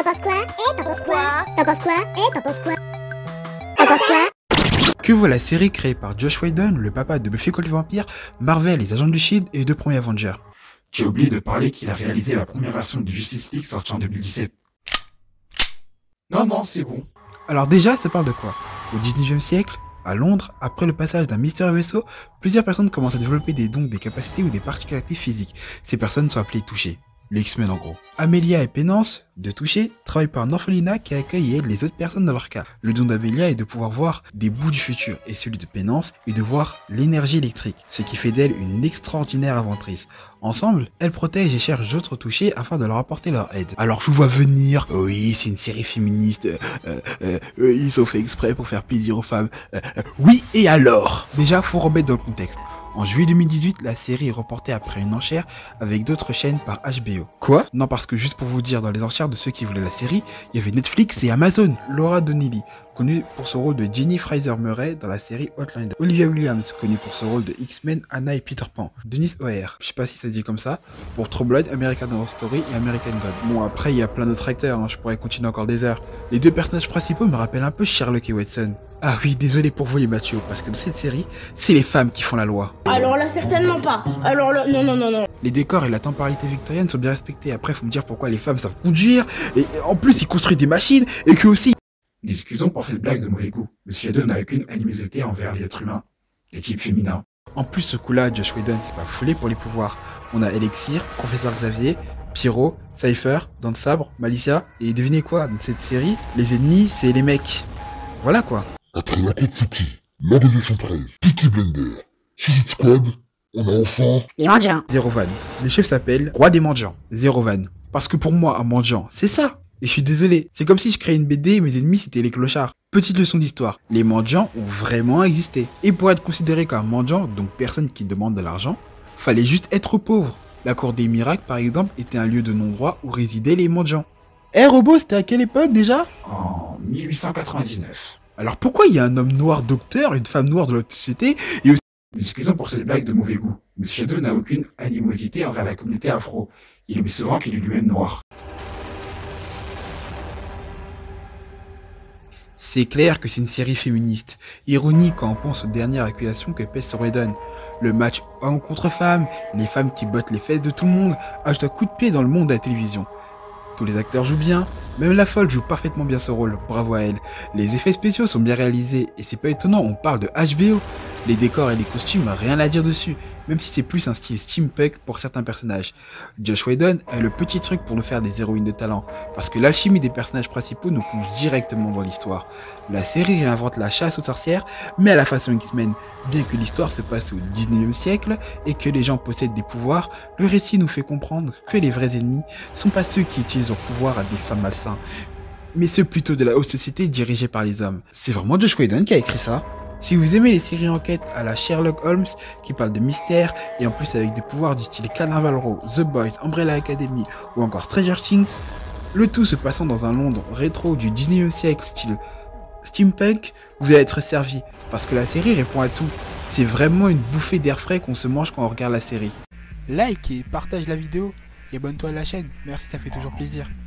T'en penses quoi? T'en penses quoi? T'en penses quoi? T'en penses quoi? T'en penses quoi? Que vaut la série créée par Joss Whedon, le papa de Buffy contre les vampires, Marvel, les agents du Shield et les deux premiers Avengers? Tu as oublié de parler qu'il a réalisé la première version de Justice League sortie en 2017. Non, c'est bon. Alors déjà, ça parle de quoi? Au 19e siècle, à Londres, après le passage d'un mystérieux vaisseau, plusieurs personnes commencent à développer des dons, des capacités ou des particularités physiques. Ces personnes sont appelées touchées. Les X-Men en gros. Amelia et Pénance, de Toucher, travaillent pour un orphelinat qui accueille et aide les autres personnes dans leur cas. Le don d'Amelia est de pouvoir voir des bouts du futur et celui de Pénance est de voir l'énergie électrique, ce qui fait d'elle une extraordinaire inventrice. Ensemble, elles protègent et cherchent d'autres touchés afin de leur apporter leur aide. Alors je vous vois venir, oui c'est une série féministe, ils ont fait exprès pour faire plaisir aux femmes, oui et alors? Déjà faut remettre dans le contexte. En juillet 2018, la série est reportée après une enchère avec d'autres chaînes par HBO. Quoi? Non, parce que juste pour vous dire, dans les enchères de ceux qui voulaient la série, il y avait Netflix et Amazon. Laura Donnelly, connue pour son rôle de Jenny Fraser-Murray dans la série Outlander. Olivia Williams, connue pour son rôle de X-Men, Anna et Peter Pan. Dennis O'Hare, je sais pas si ça se dit comme ça, pour True Blood, American Horror Story et American God. Bon, après, il y a plein d'autres acteurs, hein, je pourrais continuer encore des heures. Les deux personnages principaux me rappellent un peu Sherlock et Watson. Ah oui, désolé pour vous les machos, parce que dans cette série, c'est les femmes qui font la loi. Alors là, certainement pas. Alors là, non. Les décors et la temporalité victorienne sont bien respectés. Après, faut me dire pourquoi les femmes savent conduire, et en plus, ils construisent des machines, et que aussi... Excusons pour cette blague de mauvais goût. Monsieur Whedon n'a aucune animosité envers les êtres humains, les types féminins. En plus, ce coup-là, Joss Whedon, c'est pas foulé pour les pouvoirs. On a Elixir, Professeur Xavier, Pyro, Cypher, Dent de Sabre, Malicia, et devinez quoi, dans cette série, les ennemis, c'est les mecs. Voilà quoi. Après la côte c'est qui? L'organisation 13, Peaky Blender, Suicide Squad, on a enfin... Les mendiants. Zero Van. Le chef s'appelle Roi des mendiants. Zero Van. Parce que pour moi, un mendiant, c'est ça. Et je suis désolé, c'est comme si je créais une BD et mes ennemis c'était les clochards. Petite leçon d'histoire, les mendiants ont vraiment existé. Et pour être considéré comme un mendiant, donc personne qui demande de l'argent, fallait juste être pauvre. La cour des miracles par exemple était un lieu de non-droit où résidaient les mendiants. Eh Robo, c'était à quelle époque déjà? En 1899. Alors pourquoi il y a un homme noir docteur, une femme noire de l'autre société, et aussi... Excusons pour cette blague de mauvais goût. Monsieur Whedon n'a aucune animosité envers la communauté afro. Il oublie souvent qu'il est lui-même noir. C'est clair que c'est une série féministe. Ironie quand on pense aux dernières accusations que pèse sur Whedon. Le match homme contre femme, les femmes qui bottent les fesses de tout le monde, ajoutent un coup de pied dans le monde de la télévision. Tous les acteurs jouent bien, même la folle joue parfaitement bien ce rôle, bravo à elle. Les effets spéciaux sont bien réalisés, et c'est pas étonnant, on parle de HBO. Les décors et les costumes, rien à dire dessus, même si c'est plus un style steampunk pour certains personnages. Joss Whedon a le petit truc pour nous faire des héroïnes de talent, parce que l'alchimie des personnages principaux nous plonge directement dans l'histoire. La série réinvente la chasse aux sorcières, mais à la façon X-Men. Bien que l'histoire se passe au 19e siècle et que les gens possèdent des pouvoirs, le récit nous fait comprendre que les vrais ennemis sont pas ceux qui utilisent leur pouvoir à des fins malsains, mais ceux plutôt de la haute société dirigée par les hommes. C'est vraiment Joss Whedon qui a écrit ça. Si vous aimez les séries enquêtes à la Sherlock Holmes qui parlent de mystère et en plus avec des pouvoirs du style Carnival Row, The Boys, Umbrella Academy ou encore Stranger Things, le tout se passant dans un Londres rétro du 19e siècle style steampunk, vous allez être servi parce que la série répond à tout. C'est vraiment une bouffée d'air frais qu'on se mange quand on regarde la série. Like et partage la vidéo et abonne-toi à la chaîne, merci, ça fait toujours plaisir.